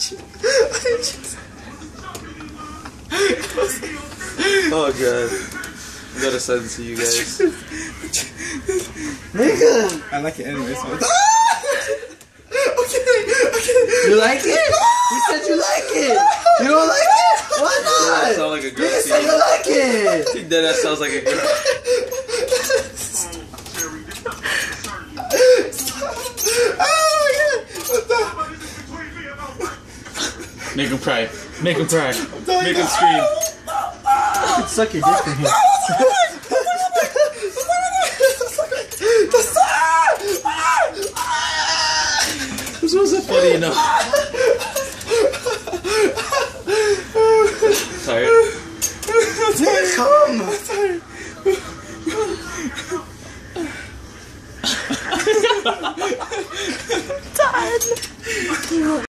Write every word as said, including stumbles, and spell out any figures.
Oh god. I gotta send it to you guys. Nigga! I like it anyway, so it's... Okay, okay. You like it? You said you like it! You don't like it? Why not? That sounds like a girl. You said you like it! That that sounds like a girl. Make him cry. Make him cry. Make him scream. You can suck your dick for him. This wasn't funny enough. Tired.